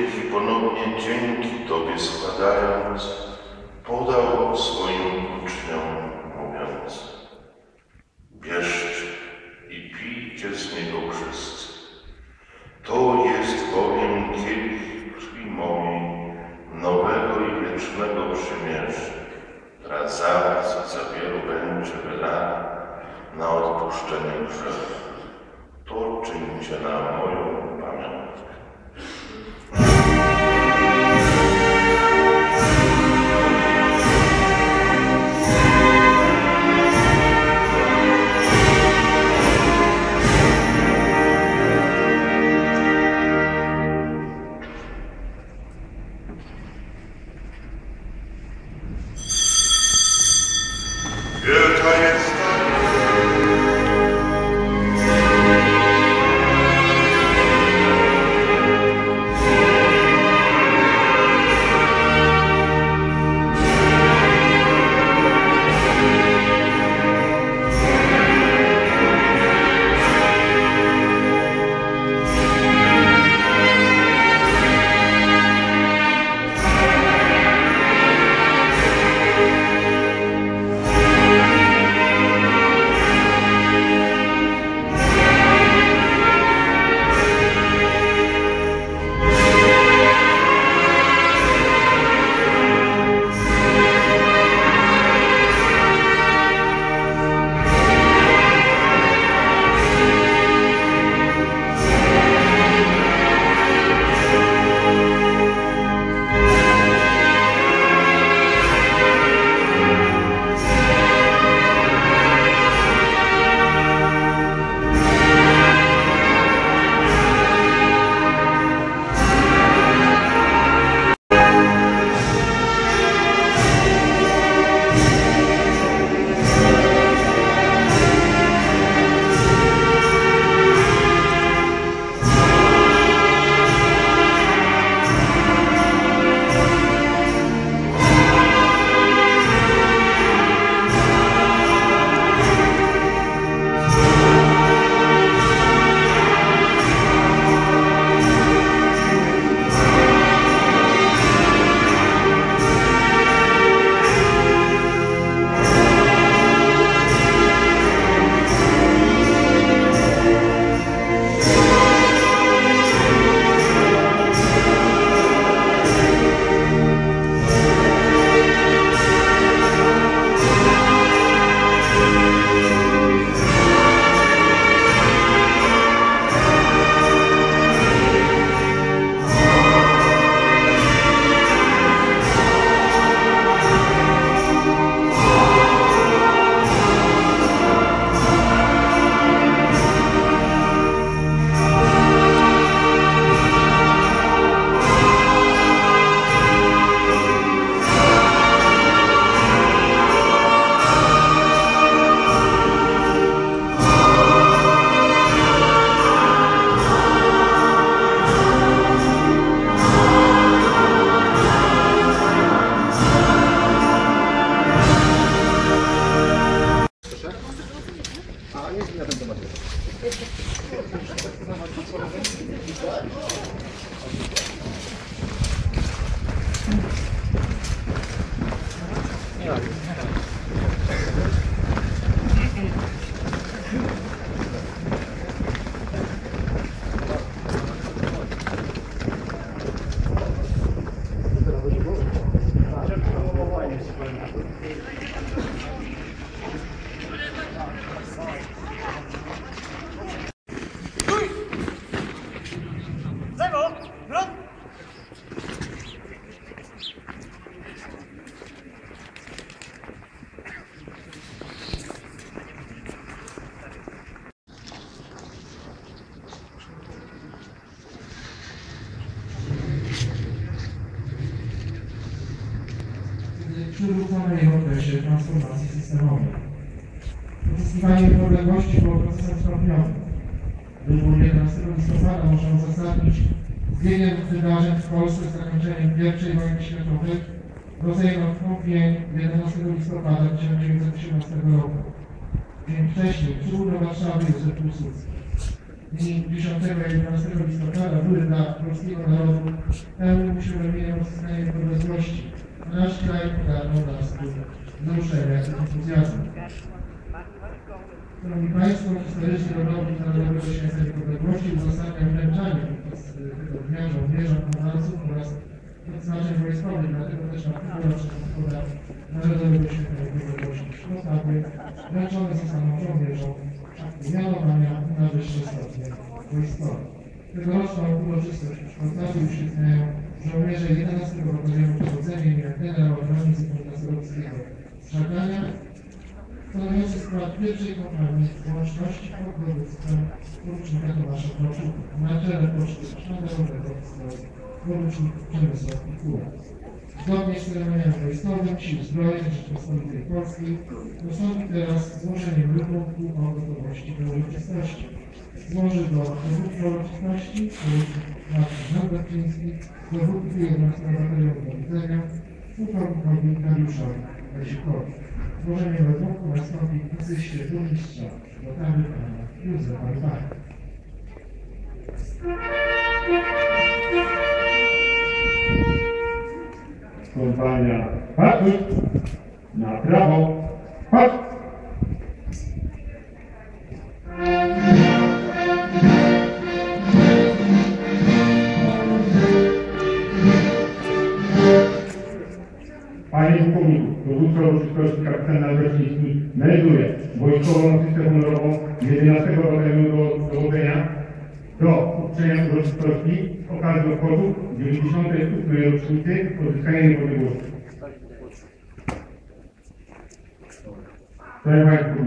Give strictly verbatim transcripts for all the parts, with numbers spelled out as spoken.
wielki ponownie dzięki Tobie składając, podał swoim uczniom, mówiąc: bierzcie i pijcie z niego wszyscy. To jest bowiem kielich krwi mojej, nowego i wiecznego przymierza, która za was i za wielu będzie wylana na odpuszczenie grzechów. To czyńcie na moją pamiątkę. Wielka jest przywróconej okresie transformacji systemowej. Pozyskiwanie niepodległości było procesem stopniowym. Wybór jedenastego listopada można uzasadnić zbiegiem wydarzeń w Polsce z zakończeniem pierwszej wojny światowej, rodzajem odkupnień jedenastego listopada tysiąc dziewięćset osiemnastego roku. Dzień wcześniej przybył do Warszawy Józef Piłsudski. dni dziesiątego i jedenastego listopada były dla polskiego narodu pełnym uświadomieniem odzyskania niepodległości, a nasz kraj pogarnął nas wzruszenia i entuzjazmu. Szanowni Państwo, historyczny rodowód Narodowego Święta Niepodległości uzasadnia wręczanie podczas tego dnia żołnierzom, pomorców oraz odznaczeń wojskowych, dlatego też na tegoroczną obchodę Narodowego Święta Niepodległości Śląskowej wręczone zostaną żołnierzom mianowania na wyższe stopnie wojskowe. Tegoroczną uroczystość w Szwajcarii uświetniają żołnierze jedenastego Batalionu Przewodzenia imienia generała broni Zygmunta Sobolskiego z Żagania, stanowiący skład pierwszej kompanii łączności pod dowództwem porucznika Tomasza Proczuka. Na czele poczty sztandarowego stoi porucznik Przemysław Pikuła. Zgodnie z ceremoniałem wojskowym Sił Zbrojnych Rzeczypospolitej Polskiej nastąpi teraz złożenie raportu o gotowości do uroczystości. Złoży do dowódcy uroczystości porucznik Marcin Norberczyński, dowódcy jedenastego Batalionu do Widzenia, pułkownikowi Dariuszowi Lesikowi. Złożenie raportu nastąpi w asyście burmistrza Lotawy pana Józefa Rybaka. Kompania patrz, na prawo, patrz. Panie pułkowniku, dowódca uroczystości kapitan Norberczyński melduje wojskową asystę honorową jedenastego Batalionu do dowodzenia do uczczenia uroczystości z okazji obchodów dziewięćdziesiątej ósmej rocznicy odzyskania niepodległości. Panie Państwu.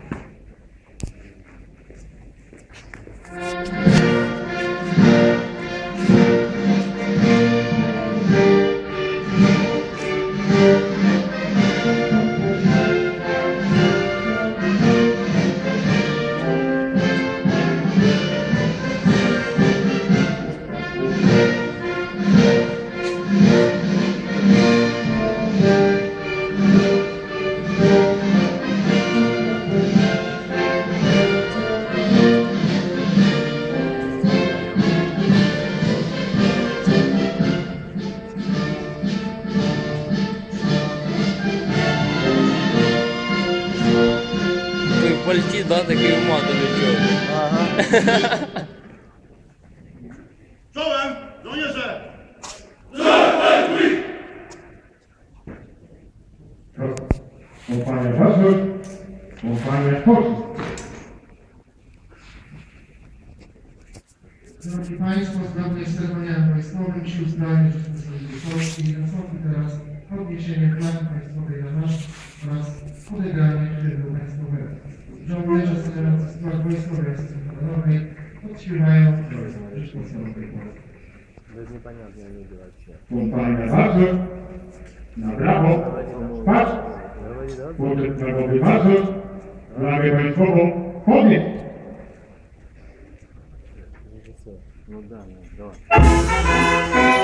Полетит, да, такие уматы летят. Ага. Czołem, żołnierze! Kompania Warszaw, kompania Polska. Szanowni Państwo, zgodnie z ceremoniałem wojskowym Sił Zbrojnych Rzeczypospolitej Polskiej nastąpi teraz podniesienie flagi państwowej na nasz oraz odegranie hymnu państwowego. Żołnierze stanowiący skład wojskowej asysty honorowej odśpiewają Rzeczypospolitej Polskiej. Kompania Warszaw, na prawo, patrz. Poczet narodowy Warszaw, flagę państwową podnieść. Ну да, ну, давай.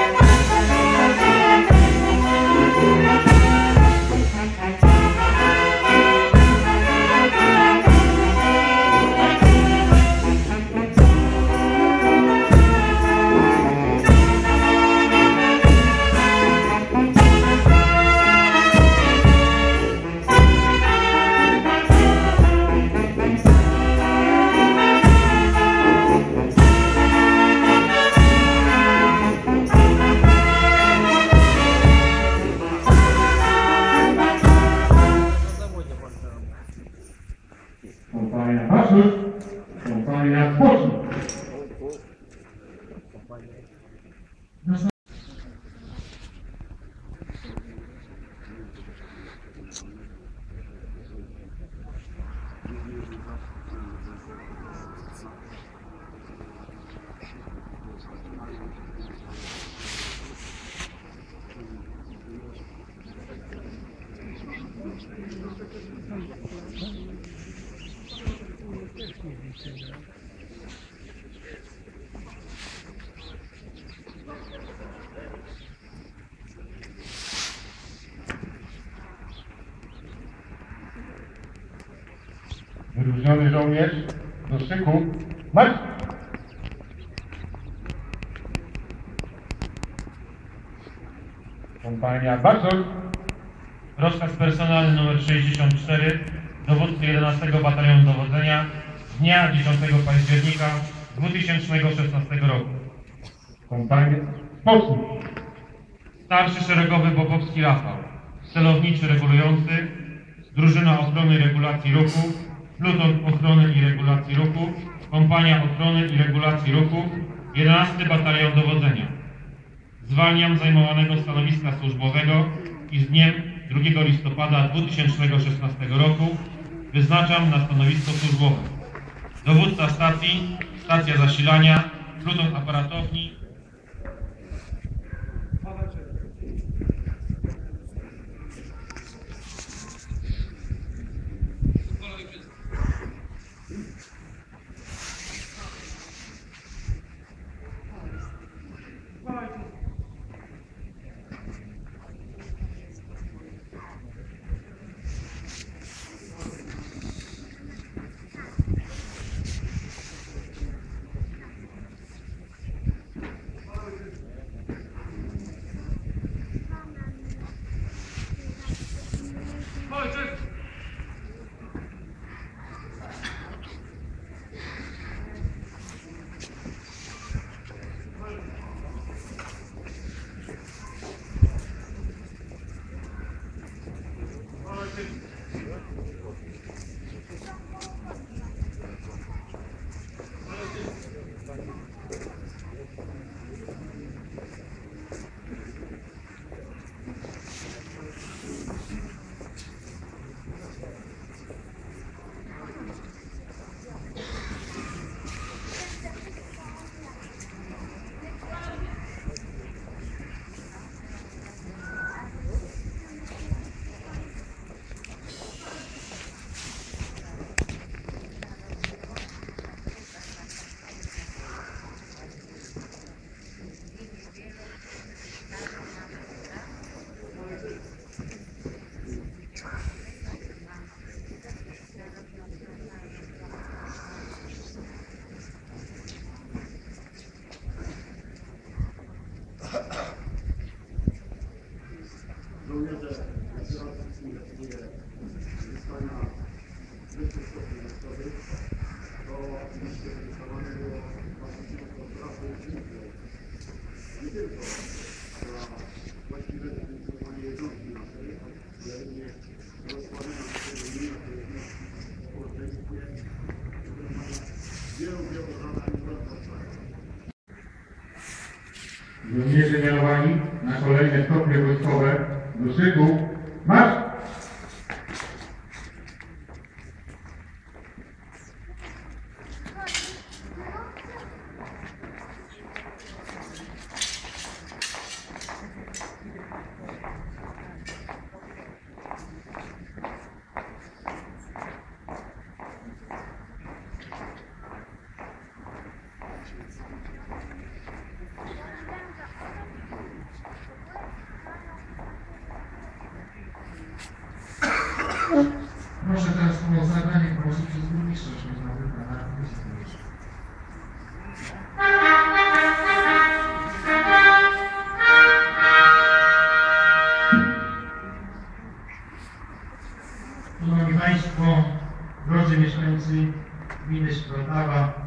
Kompania Warszaw, kompania Polska. Wyróżniony żołnierz do szyku, marsz! Kompania Bartol. Rozkaz personalny nr sześćdziesiąt cztery dowódcy jedenastego Batalionu Dowodzenia z dnia dziesiątego października dwa tysiące szesnastego roku. Kompania Spocnik. Starszy szeregowy Bobowski Rafał, celowniczy regulujący, drużyna ochrony i regulacji ruchu, pluton ochrony i regulacji ruchu, kompania ochrony i regulacji ruchu, jedenasty Batalion Dowodzenia. Zwalniam zajmowanego stanowiska służbowego i z dniem drugiego listopada dwa tysiące szesnastego roku wyznaczam na stanowisko służbowe. Dowódca stacji, stacja zasilania, pluton aparatowni. Żołnierze wysyłający wyzwania wyższych stopni wojskowych, to oczywiście wystawane było właśnie pracę uczniów. Nie tylko dla właściwe funkcjonowanie jednostki naszej, ale również rozkładania naszego mienia, które jest w społeczeństwie, wielu, wielu zadań rozpoczęło. Żołnierze mianowani na kolejne stopnie wojskowe do szyku. Marsz! Proszę teraz o zabranie głosu przez burmistrza Ślązowy, pana Arcybiskupów. Szanowni Państwo, drodzy mieszkańcy gminy Szprotlawa,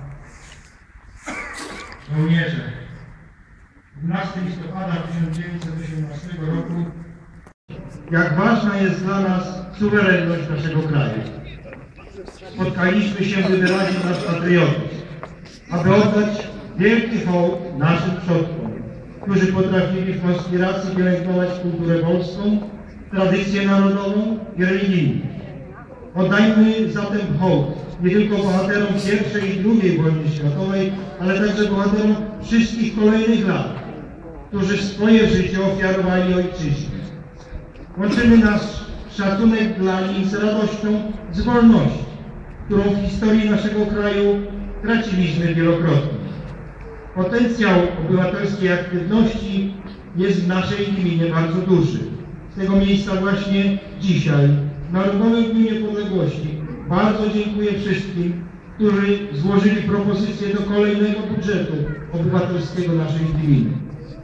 żołnierze, dwunastego listopada tysiąc dziewięćset osiemnastego roku, jak ważna jest dla nas suwerenność naszego kraju. Spotkaliśmy się, by wyrazić nasz patriotyzm, aby oddać wielki hołd naszym przodkom, którzy potrafili w konspiracji pielęgnować kulturę polską, tradycję narodową i religijną. Oddajmy zatem hołd nie tylko bohaterom pierwszej i drugiej wojny światowej, ale także bohaterom wszystkich kolejnych lat, którzy swoje życie ofiarowali ojczyźnie. Łączymy nasz szacunek dla nich z radością z wolności, którą w historii naszego kraju traciliśmy wielokrotnie. Potencjał obywatelskiej aktywności jest w naszej gminie bardzo duży. Z tego miejsca właśnie dzisiaj, w Narodowym Dniu Niepodległości, bardzo dziękuję wszystkim, którzy złożyli propozycję do kolejnego budżetu obywatelskiego naszej gminy.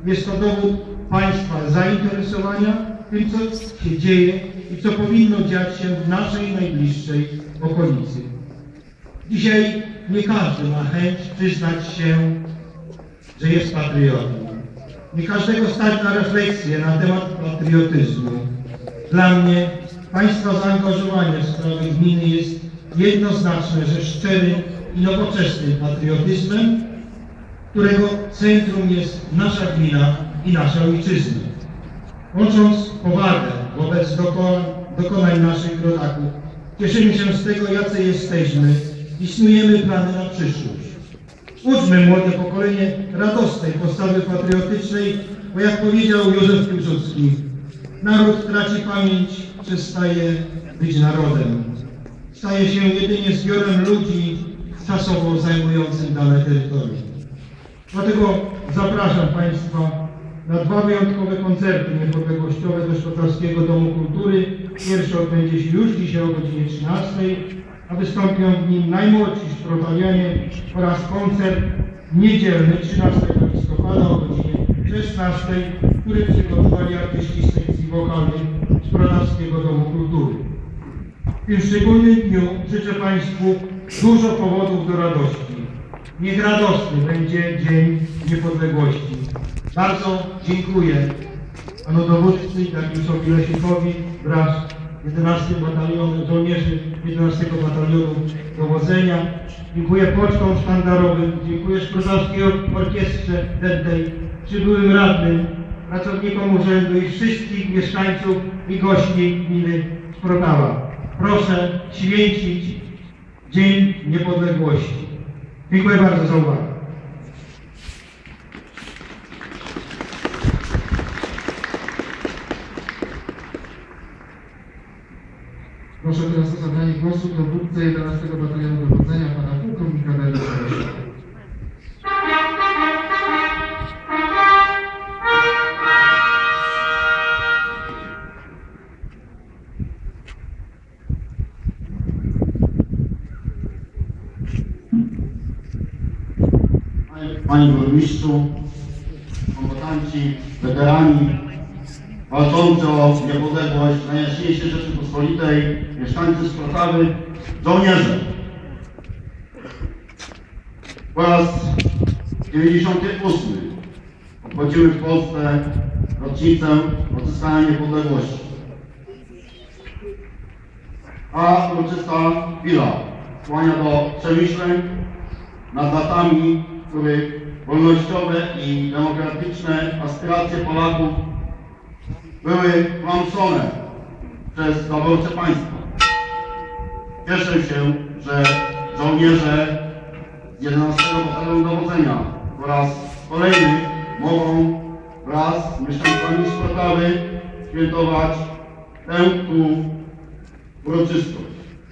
jest to dowód Państwa zainteresowania tym, co się dzieje i co powinno dziać się w naszej najbliższej okolicy. Dzisiaj nie każdy ma chęć przyznać się, że jest patriotą. Nie każdego stać na refleksję na temat patriotyzmu. Dla mnie Państwa zaangażowanie w sprawy gminy jest jednoznaczne, że szczerym i nowoczesnym patriotyzmem, którego centrum jest nasza gmina i nasza ojczyzna. Łącząc powagę wobec dokonań, dokonań naszych rodaków, cieszymy się z tego, jacy jesteśmy i snujemy plany na przyszłość. Uczmy młode pokolenie radosnej postawy patriotycznej, bo jak powiedział Józef Piłsudski, naród traci pamięć, przestaje być narodem. Staje się jedynie zbiorem ludzi czasowo zajmujących dane terytorium. Dlatego zapraszam Państwa na dwa wyjątkowe koncerty niepodległościowe do Szkotarskiego Domu Kultury. Pierwszy odbędzie się już dzisiaj o godzinie trzynastej, a wystąpią w nim najmłodsi szprotalianie oraz koncert niedzielny trzynastego listopada o godzinie szesnastej, który przygotowali artyści z sekcji wokalnej Szprotarskiego Domu Kultury. W tym szczególnym dniu życzę Państwu dużo powodów do radości. Niech radosny będzie Dzień Niepodległości. Bardzo dziękuję panu dowódcy Dariuszowi Lesikowi wraz z jedenastym Batalionem żołnierzy jedenastego Batalionu Dowodzenia. Dziękuję pocztom sztandarowym, dziękuję Szprotarskiej Orkiestrze Dętej, przybyłym radnym, pracownikom urzędu i wszystkich mieszkańców i gości gminy Szprotawa. Proszę święcić Dzień Niepodległości. Dziękuję bardzo za uwagę. Proszę teraz o zabranie głosu dowódcę jedenastego Batalionu Dowodzenia, pana pułkownika Dariusza Lesika. Panie Burmistrzu, kombatanci, weterani, walczący o niepodległość Najjaśniejszej Rzeczypospolitej, mieszkańcy Szprotawy, żołnierze. Po raz dziewięćdziesiąty ósmy obchodzimy w Polsce rocznicę odzyskania niepodległości. A uroczysta chwila skłania do przemyśleń nad latami, w których wolnościowe i demokratyczne aspiracje Polaków były tłamszone przez zaborcze państwa. Cieszę się, że żołnierze z jedenastego Batalionu Dowodzenia po raz kolejny mogą wraz z mieszkańcami Szprotawy świętować tę tu uroczystość.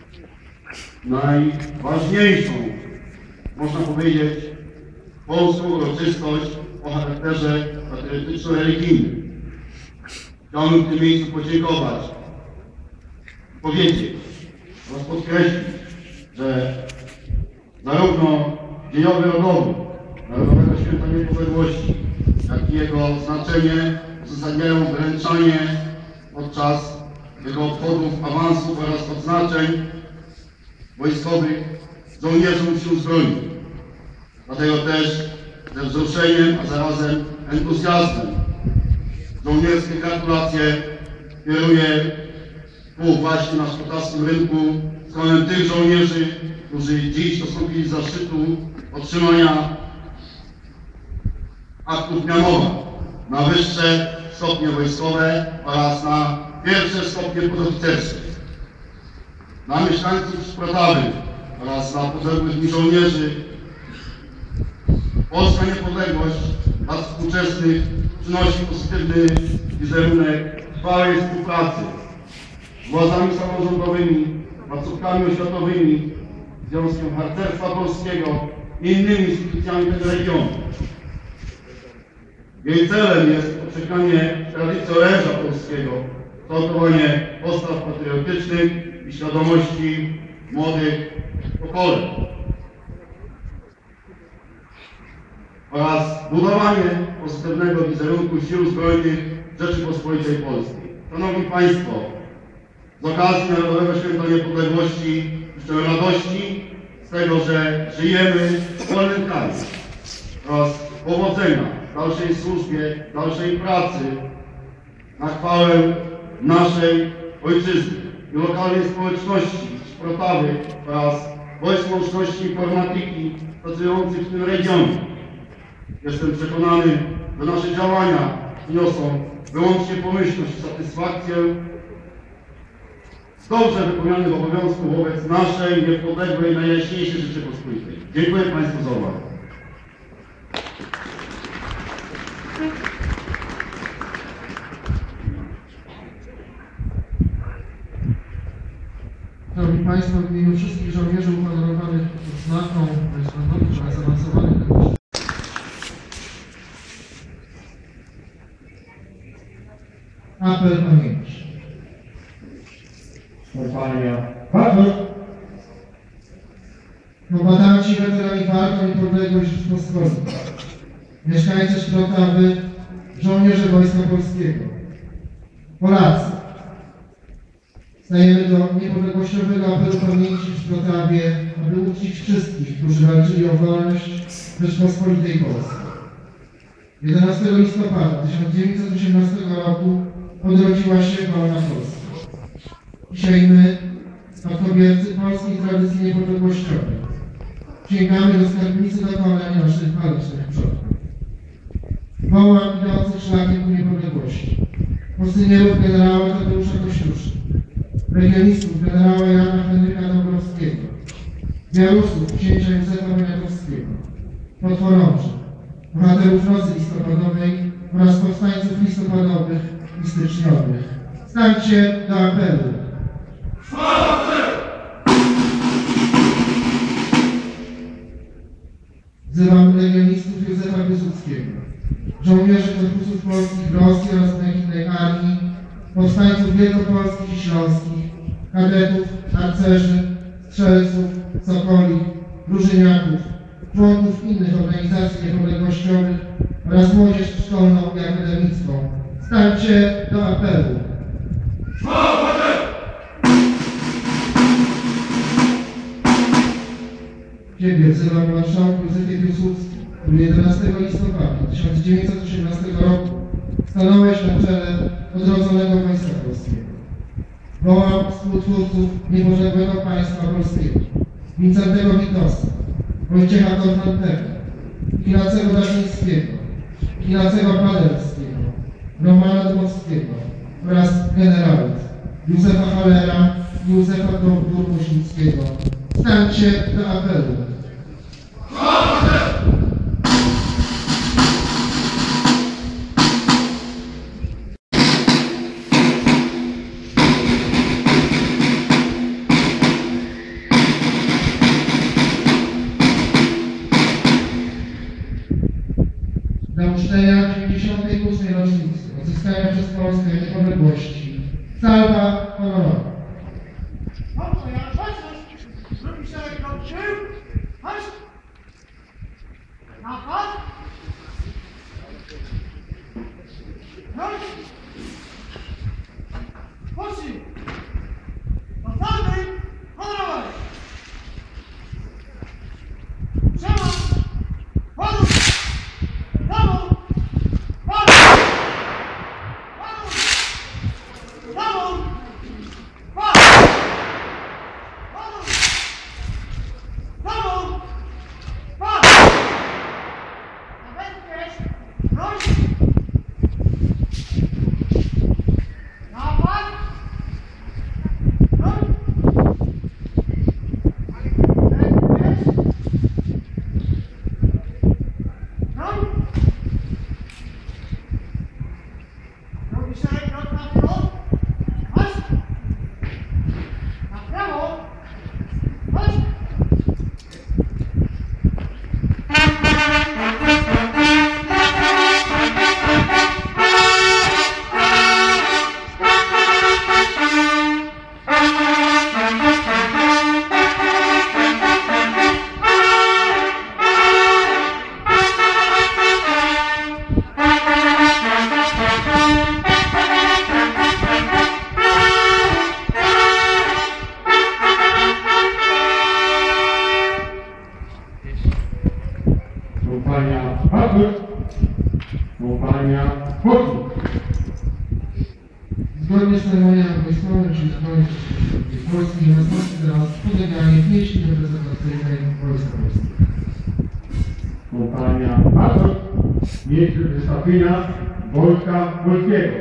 Najważniejszą, można powiedzieć, polską uroczystość o charakterze patriotyczno-religijnym. Chciałbym w tym miejscu podziękować, powiedzieć oraz podkreślić, że zarówno dziejowy rodowy Narodowego Święta Niepodległości, jak i jego znaczenie uzasadniają wręczanie podczas jego obchodów, awansów oraz odznaczeń wojskowych żołnierzom Sił Zbrojnych. Dlatego też ze wzruszeniem, a zarazem entuzjazmem żołnierskie gratulacje kieruję tu właśnie na szkotarskim rynku w stronę tych żołnierzy, którzy dziś dostąpili zaszczytu otrzymania aktów mianowych na wyższe stopnie wojskowe oraz na pierwsze stopnie podoficerskie. Na mieszkańców Szprotawy oraz na podległych mi żołnierzy polska niepodległość dla współczesnych przynosi pozytywny wizerunek trwałej współpracy z władzami samorządowymi, placówkami oświatowymi, Związkiem Harcerstwa Polskiego i innymi instytucjami tego regionu. Jej celem jest upowszechnianie tradycji oręża polskiego, kształtowanie postaw patriotycznych i świadomości młodych pokoleń. oraz budowanie pozytywnego wizerunku Sił Zbrojnych Rzeczypospolitej Polskiej. Szanowni Państwo, z okazji Narodowego Święta Niepodległości życzę radości z tego, że żyjemy w wolnym kraju oraz powodzenia w dalszej służbie, w dalszej pracy na chwałę naszej ojczyzny i lokalnej społeczności Szprotawy oraz Wojsk Łączności i Informatyki pracujących w tym regionie. Jestem przekonany, że nasze działania przyniosą wyłącznie pomyślność i satysfakcję z dobrze wypełnionych obowiązków wobec naszej niepodległej, najjaśniejszej Rzeczypospolitej. Dziękuję Państwu za uwagę. Szanowni Państwo, w imieniu wszystkich żołnierzy uhonorowanych odznaką Wojskowych oraz zaawansowanych legionisty. Apel pamięci. Kompania Paweł. Kombatanci, weterani walk o niepodległość Rzeczypospolitej. Mieszkańcy Szprotawy, żołnierze Wojska Polskiego. Polacy. Stajemy do niepodległościowego apelu pamięci w Szprotawie, aby uczcić wszystkich, którzy walczyli o wolność Rzeczypospolitej Polskiej. jedenastego listopada tysiąc dziewięćset osiemnastego roku odrodziła się wolna Polska. Dzisiaj my, spadkobiercy polskiej tradycji niepodległościowej, sięgamy do skarbnicy dokonań naszych walecznych przodków. Wołam idących szlakiem ku niepodległości, posynierów generała Tadeusza Kościusza, legionistów generała Jana Henryka Dąbrowskiego, Białusów księcia Józefa Poniatowskiego, podchorąży, bohaterów Nocy Listopadowej oraz powstańców listopadowych i styczniowych. Stańcie do apelu. Wzywam legionistów Józefa Piłsudskiego, żołnierzy korpusów polskich w Rosji oraz Błękitnej Armii, powstańców wielkopolskich i śląskich, kadetów, harcerzy, strzelców, sokoli, drużyniaków, członków innych organizacji niepodległościowych oraz młodzież szkolną i akademicką. Stańcie do apelu. Ciebie wzywam, marszałku Józefie Piłsudski, który jedenastego listopada tysiąc dziewięćset osiemnastego roku stanąłeś na czele odrodzonego Wojska Polskiego. Wołam współtwórców niepodległego państwa polskiego, Wincentego Witosa, Wojciecha Konfrontego, Ignacego Daszyńskiego, Ignacego Paderewskiego, Romana Dmowskiego oraz generałów Józefa Hallera i Józefa Durmuśnickiego. Stańcie do apelu. Dla uczczenia dziewięćdziesiątej ósmej rocznicy odzyskania przez Polskę niepodległości. Salwa honorowa. Dobrze, ja coś zrobi się jak dobrze. Chodź. Napad. Chodź. Chodź. Zasady honorowe. Trzeba. Honor. Brawo. Brawo. Brawo. Brawo. Zgodnie z ceremoniałem wojskowym, czyli zgodnie z Polski, nastąpi teraz podleganie pieśni reprezentacyjnej Wojska Polskiego. Kompania Mazur, miejsce wystąpienia Wojska Polskiego.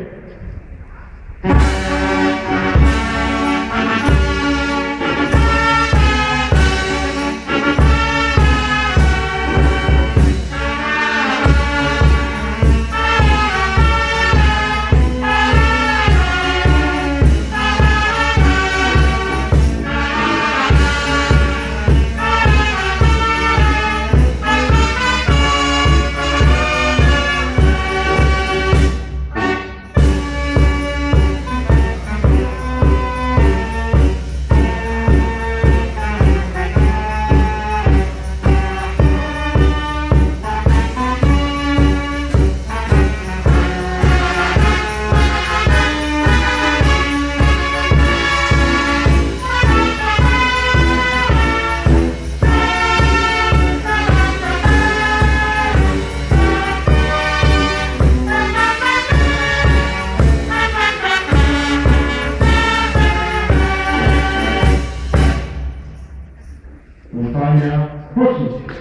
Kompania Płotnicka.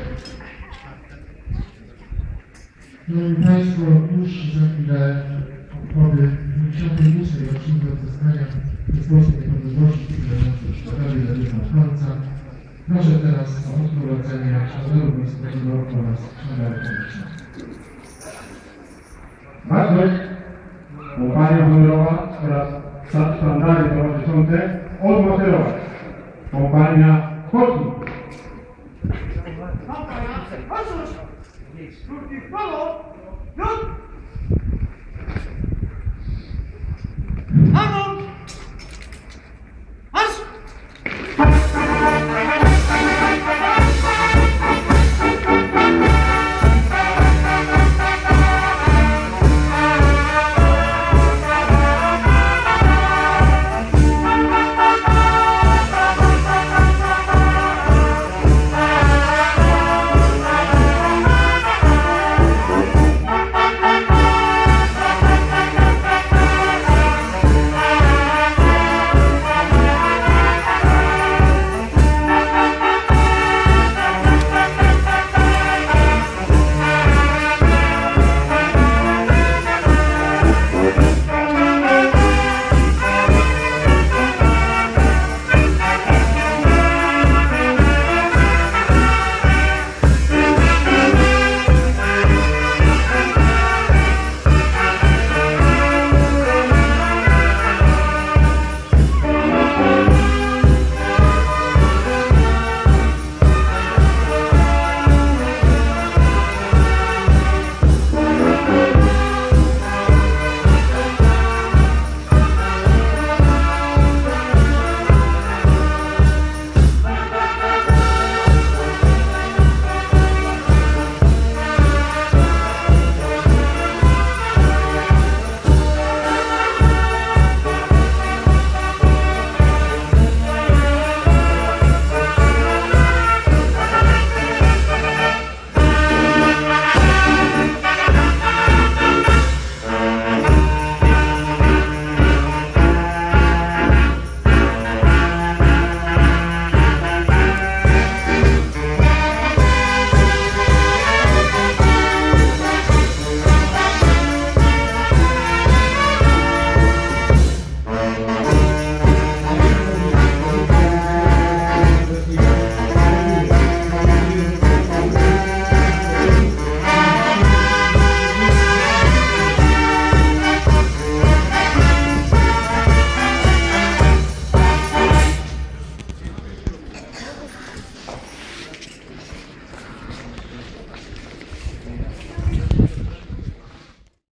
Szanowni Państwo, już za chwilę obchody dziewięćdziesiątej ósmej rocznicy odzyskania przez Polskę niepodległości w sprawie Zadyszna Franca. Proszę teraz o odprowadzenie sztandaru wojskowego oraz sztandaru powietrznego. Baczność, kompania honorowa oraz sztandary towarzyszące odmaszerować. Kompania Płotnicka. Kampania, chodź! Krótki w prawo, lud!